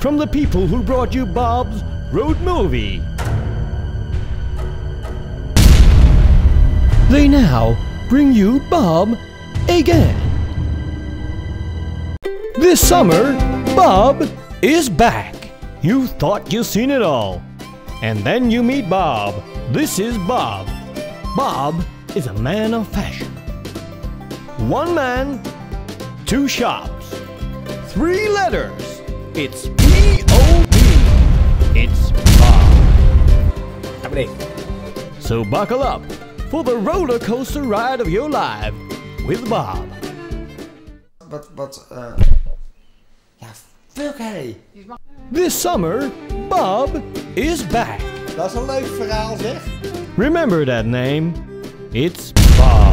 from the people who brought you Bob's Road Movie. They now bring you Bob again. This summer, Bob is back. You thought you seen it all. And then you meet Bob. This is Bob. Bob is a man of fashion. One man, two shops, three letters. It's B-O-B. It's Bob. So buckle up for the roller coaster ride of your life with Bob. Ja, fuck hé. This summer, Bob is back. Dat is een leuk verhaal zeg. Remember that name? It's Bob.